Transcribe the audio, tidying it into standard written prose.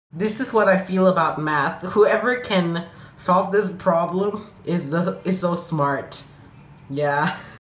This is what I feel about math. Whoever can solve this problem is so smart. Yeah.